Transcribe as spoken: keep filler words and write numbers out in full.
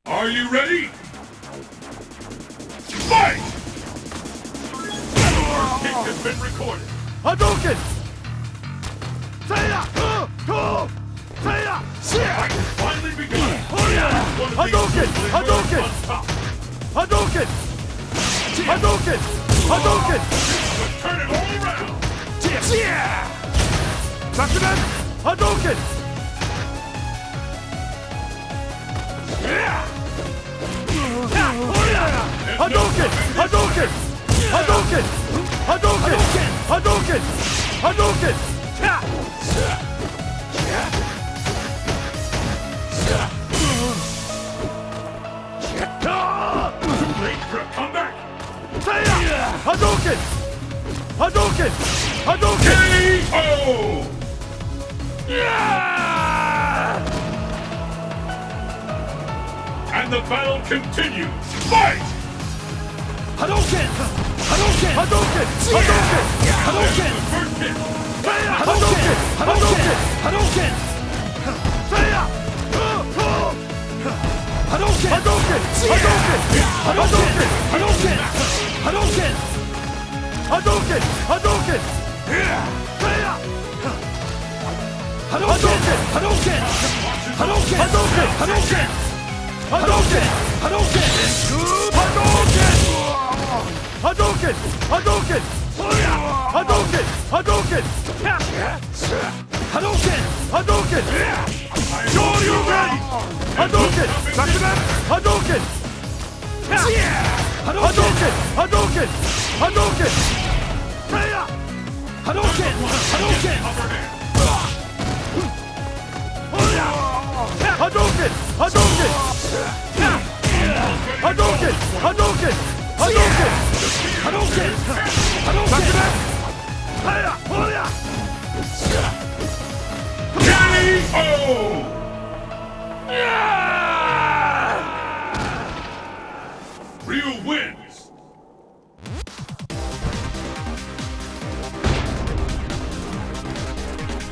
Are you ready? Fight! First kick has been recorded. Hadouken! Seiya! Go! Seiya! Fight has finally begun. Hadouken! Hadouken! Hadouken! Hadouken! Hadouken! Let's turn it all around. Bakugan! Hadouken! Hadouken! Hadouken! Hadouken! Hadouken! Hadouken! Hadouken! Too late for a comeback. Hadouken! Hadouken! Hadouken! K O! And the battle continues. Fight! Hadouken! Hadouken! Hadouken! Hadouken! Hadouken! First hit. Hadouken! Hadouken! Hadouken! Seiya! Hadouken! Hadouken! Hadouken! Hadouken! Hadouken! Hadouken! Hadouken! Hadouken! Seiya! Hadouken! Hadouken! Hadouken! Hadouken! Hadouken! Hadouken! Hadouken! Hadouken! Hadouken! Hadouken! Hadouken! Hadouken! Hadouken! Shoryuken! Hadouken! Bakugan! Hadouken! Hadouken! Hadouken! Hadouken! Seiya! Hadouken! Hadouken! Hadouken! Hadouken! Hadouken! Hadouken! Hadouken! Hadouken! Hadouken!